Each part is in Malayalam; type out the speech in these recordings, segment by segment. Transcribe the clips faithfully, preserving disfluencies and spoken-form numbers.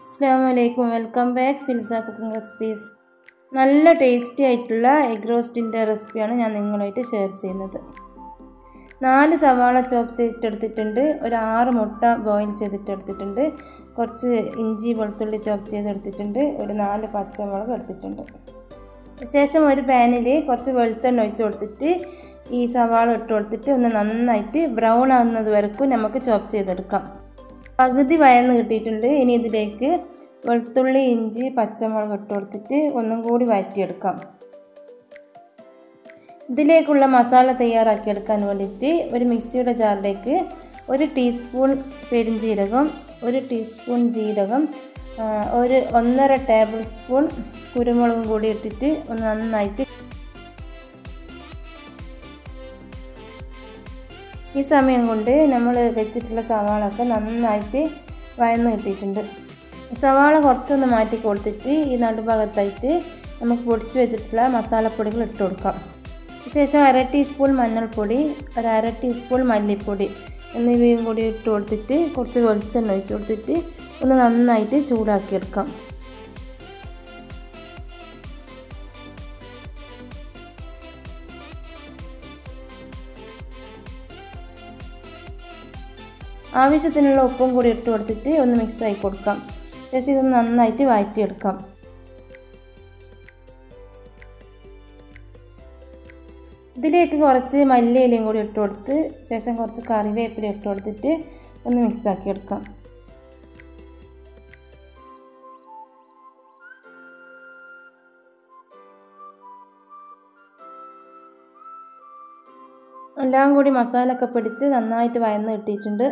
അസ്സലാമുഅലൈക്കും വെൽക്കം ബാക്ക് ഫിൽസ കുക്കിംഗ് റെസിപ്പീസ്. നല്ല ടേസ്റ്റി ആയിട്ടുള്ള എഗ് റോസ്റ്റിൻ്റെ റെസിപ്പിയാണ് ഞാൻ നിങ്ങളുമായിട്ട് ഷെയർ ചെയ്യുന്നത്. നാല് സവാള ചോപ്പ് ചെയ്തിട്ടെടുത്തിട്ടുണ്ട്, ഒരു ആറ് മുട്ട ബോയിൽ ചെയ്തിട്ടെടുത്തിട്ടുണ്ട്, കുറച്ച് ഇഞ്ചി വെളുത്തുള്ളി ചോപ്പ് ചെയ്തെടുത്തിട്ടുണ്ട്, ഒരു നാല് പച്ചമുളക് എടുത്തിട്ടുണ്ട്. ശേഷം ഒരു പാനിൽ കുറച്ച് വെളിച്ചെണ്ണ ഒഴിച്ച് കൊടുത്തിട്ട് ഈ സവാള ഇട്ട് കൊടുത്തിട്ട് ഒന്ന് നന്നായിട്ട് ബ്രൗൺ ആകുന്നത് വരെക്കും നമുക്ക് ചോപ്പ് ചെയ്തെടുക്കാം. പകുതി വയന്ന് കിട്ടിയിട്ടുണ്ട്. ഇനി ഇതിലേക്ക് വെളുത്തുള്ളി ഇഞ്ചി പച്ചമുളക് ഇട്ട് കൊടുത്തിട്ട് ഒന്നും കൂടി വഴറ്റിയെടുക്കാം. ഇതിലേക്കുള്ള മസാല തയ്യാറാക്കിയെടുക്കാൻ വേണ്ടിയിട്ട് ഒരു മിക്സിയുടെ ജാറിലേക്ക് ഒരു ടീസ്പൂൺ പെരുംജീരകം, ഒരു ടീസ്പൂൺ ജീരകം, ഒരു ഒന്നര ടേബിൾ സ്പൂൺ കുരുമുളകും കൂടി ഇട്ടിട്ട് ഒന്ന് നന്നായിട്ട് ഈ സമയം കൊണ്ട് നമ്മൾ വെച്ചിട്ടുള്ള സവാളൊക്കെ നന്നായിട്ട് വഴന്ന് കിട്ടിയിട്ടുണ്ട്. സവാള കുറച്ചൊന്ന് മാറ്റി കൊടുത്തിട്ട് ഈ നടുഭാഗത്തായിട്ട് നമുക്ക് പൊടിച്ച് വെച്ചിട്ടുള്ള മസാലപ്പൊടികൾ ഇട്ട് കൊടുക്കാം. ശേഷം അര ടീസ്പൂൺ മഞ്ഞൾപ്പൊടി, ഒരു അര ടീസ്പൂൺ മല്ലിപ്പൊടി എന്നിവയും കൂടി ഇട്ട് കൊടുത്തിട്ട് കുറച്ച് വെളിച്ചെണ്ണ ഒഴിച്ച് കൊടുത്തിട്ട് ഒന്ന് നന്നായിട്ട് ചൂടാക്കിയെടുക്കാം. ആവശ്യത്തിനുള്ള ഉപ്പും കൂടി ഇട്ട് കൊടുത്തിട്ട് ഒന്ന് മിക്സ് ആക്കി കൊടുക്കാം. ശേഷം ഇതൊന്ന് നന്നായിട്ട് വഴറ്റിയെടുക്കാം. ഇതിലേക്ക് കുറച്ച് മല്ലിയിലയും കൂടി ഇട്ട് കൊടുത്ത് ശേഷം കുറച്ച് കറിവേപ്പില ഇട്ട് കൊടുത്തിട്ട് ഒന്ന് മിക്സ് ആക്കി എടുക്കാം. എല്ലാം കൂടി മസാല ഒക്കെ പിടിച്ച് നന്നായിട്ട് വഴന്ന് കിട്ടിയിട്ടുണ്ട്.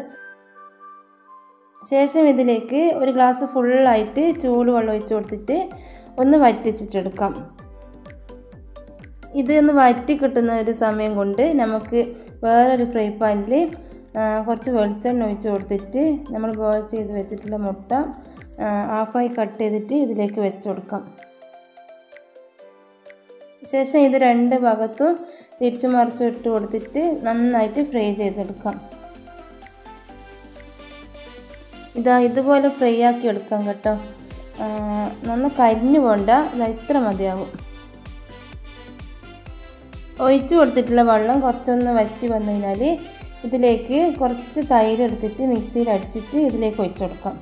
ശേഷം ഇതിലേക്ക് ഒരു ഗ്ലാസ് ഫുള്ളായിട്ട് ചൂടുവെള്ളം ഒഴിച്ച് കൊടുത്തിട്ട് ഒന്ന് വറ്റിച്ചിട്ടെടുക്കാം. ഇതൊന്ന് വറ്റി കിട്ടുന്ന ഒരു സമയം കൊണ്ട് നമുക്ക് വേറൊരു ഫ്രൈ പാനിൽ കുറച്ച് വെളിച്ചെണ്ണ ഒഴിച്ച് കൊടുത്തിട്ട് നമ്മൾ ബോയിൽ ചെയ്ത് വെച്ചിട്ടുള്ള മുട്ട ഹാഫായി കട്ട് ചെയ്തിട്ട് ഇതിലേക്ക് വെച്ച് കൊടുക്കാം. ശേഷം ഇത് രണ്ട് ഭാഗത്തും തിരിച്ചു മറിച്ച് ഇട്ട് കൊടുത്തിട്ട് നന്നായിട്ട് ഫ്രൈ ചെയ്തെടുക്കാം. ഇതാ ഇതുപോലെ ഫ്രൈ ആക്കി എടുക്കാം കേട്ടോ. നന്ന കരിഞ്ഞു പോണ്ട, ഇതാ ഇത്ര മതിയാവും. ഒഴിച്ചു കൊടുത്തിട്ടുള്ള വെള്ളം കുറച്ചൊന്ന് വറ്റി വന്നു കഴിഞ്ഞാൽ ഇതിലേക്ക് കുറച്ച് തൈര് എടുത്തിട്ട് മിക്സിയിൽ അടിച്ചിട്ട് ഇതിലേക്ക് ഒഴിച്ചു കൊടുക്കാം.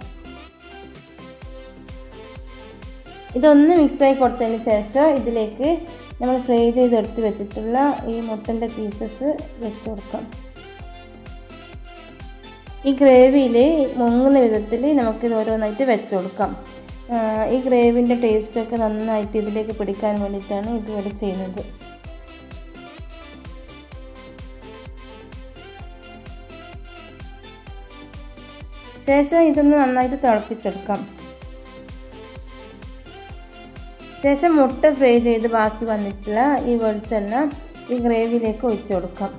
ഇതൊന്ന് മിക്സായി കൊടുത്തതിന് ശേഷം ഇതിലേക്ക് നമ്മൾ ഫ്രൈ ചെയ്തെടുത്ത് വെച്ചിട്ടുള്ള ഈ മുട്ടൻ്റെ പീസസ് വെച്ച് കൊടുക്കാം. ഈ ഗ്രേവിയിൽ മുങ്ങുന്ന വിധത്തിൽ നമുക്കിത് ഓരോന്നായിട്ട് വെച്ച് കൊടുക്കാം. ഈ ഗ്രേവിൻ്റെ ടേസ്റ്റൊക്കെ നന്നായിട്ട് ഇതിലേക്ക് പിടിക്കാൻ വേണ്ടിയിട്ടാണ് ഇതുപോലെ ചെയ്യുന്നത്. ശേഷം ഇതൊന്ന് നന്നായിട്ട് തിളപ്പിച്ചെടുക്കാം. ശേഷം മുട്ട ഫ്രൈ ചെയ്ത് ബാക്കി വന്നിട്ടുള്ള ഈ വെളിച്ചെണ്ണ ഈ ഗ്രേവിയിലേക്ക് ഒഴിച്ചു കൊടുക്കാം.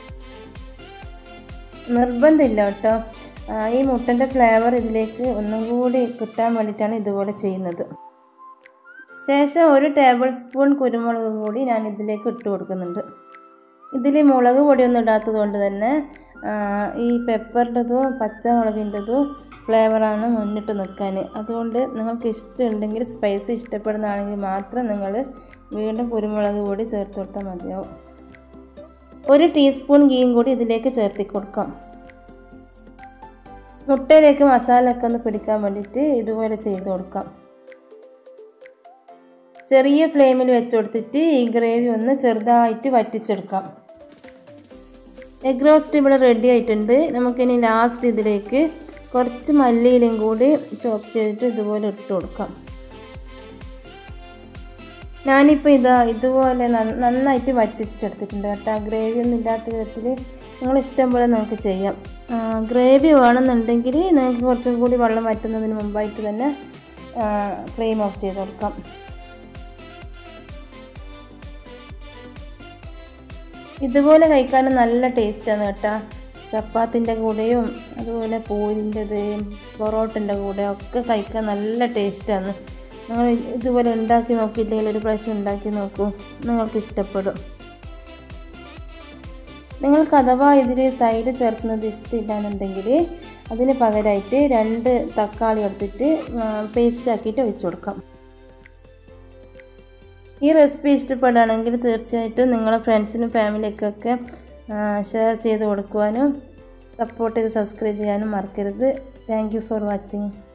നിർബന്ധമില്ല കേട്ടോ, ഈ മുട്ടൻ്റെ ഫ്ലേവർ ഇതിലേക്ക് ഒന്നും കൂടി കിട്ടാൻ വേണ്ടിയിട്ടാണ് ഇതുപോലെ ചെയ്യുന്നത്. ശേഷം ഒരു ടേബിൾ സ്പൂൺ കുരുമുളക് കൂടി ഞാൻ ഇതിലേക്ക് ഇട്ട് കൊടുക്കുന്നുണ്ട്. ഇതിൽ മുളക് പൊടിയൊന്നും ഇടാത്തത് കൊണ്ട് തന്നെ ഈ പെപ്പറിൻ്റെതും പച്ചമുളകിൻ്റെതും ഫ്ലേവറാണ് മുന്നിട്ട് നിൽക്കാൻ. അതുകൊണ്ട് നിങ്ങൾക്ക് ഇഷ്ടമുണ്ടെങ്കിൽ സ്പൈസി ഇഷ്ടപ്പെടുന്നതാണെങ്കിൽ മാത്രം നിങ്ങൾ വീണ്ടും കുരുമുളക് പൊടി ചേർത്ത് കൊടുത്താൽ മതിയാവും. ഒരു ടീസ്പൂൺ ഗീയും കൂടി ഇതിലേക്ക് ചേർത്തി കൊടുക്കാം. മുട്ടയിലേക്ക് മസാല ഒക്കെ ഒന്ന് പിടിക്കാൻ വേണ്ടിയിട്ട് ഇതുപോലെ ചെയ്ത് കൊടുക്കാം. ചെറിയ ഫ്ലെയിമിൽ വെച്ച് കൊടുത്തിട്ട് ഈ ഗ്രേവി ഒന്ന് ചെറുതായിട്ട് വറ്റിച്ചെടുക്കാം. എഗ് റോസ്റ്റ് ഇവിടെ റെഡി ആയിട്ടുണ്ട്. നമുക്കിനി ലാസ്റ്റ് ഇതിലേക്ക് കുറച്ച് മല്ലിയിലയും കൂടി ചോപ്പ് ചെയ്തിട്ട് ഇതുപോലെ ഇട്ട് കൊടുക്കാം. ഞാനിപ്പോൾ ഇതാ ഇതുപോലെ നന്നായിട്ട് വറ്റിച്ചിട്ടെടുത്തിട്ടുണ്ട് കേട്ടോ. ഗ്രേവി ഒന്നും ഇല്ലാത്ത വിധത്തിൽ നിങ്ങൾ ഇഷ്ടം പോലെ നിങ്ങൾക്ക് ചെയ്യാം. ഗ്രേവി വേണമെന്നുണ്ടെങ്കിൽ നിങ്ങൾക്ക് കുറച്ചും കൂടി വെള്ളം വറ്റുന്നതിന് മുമ്പായിട്ട് തന്നെ ഫ്ലെയിം ഓഫ് ചെയ്ത് കൊടുക്കാം. ഇതുപോലെ കഴിക്കാൻ നല്ല ടേസ്റ്റാണ് കേട്ടോ. ചപ്പാത്തിൻ്റെ കൂടെയും അതുപോലെ പൂരിൻ്റെത് പൊറോട്ടൻ്റെ കൂടെ ഒക്കെ കഴിക്കാൻ നല്ല ടേസ്റ്റാണ്. നിങ്ങൾ ഇതുപോലെ ഉണ്ടാക്കി നോക്കിയില്ലെങ്കിൽ ഒരു പ്രാവശ്യം ഉണ്ടാക്കി നോക്കൂ, നിങ്ങൾക്ക് ഇഷ്ടപ്പെടും. നിങ്ങൾക്ക് അഥവാ ഇതിൽ തൈര് ചേർക്കുന്നത് ഇഷ്ടമില്ലാന്നുണ്ടെങ്കിൽ അതിന് പകരമായിട്ട് രണ്ട് തക്കാളി എടുത്തിട്ട് പേസ്റ്റ് ആക്കിയിട്ട് ഒഴിച്ചു കൊടുക്കാം. ഈ റെസിപ്പി ഇഷ്ടപ്പെടുകയാണെങ്കിൽ തീർച്ചയായിട്ടും നിങ്ങളുടെ ഫ്രണ്ട്സിനും ഫാമിലിക്കൊക്കെ ഷെയർ ചെയ്ത് കൊടുക്കുവാനും സപ്പോർട്ട് ചെയ്ത് സബ്സ്ക്രൈബ് ചെയ്യാനും മറക്കരുത്. Thank you for watching.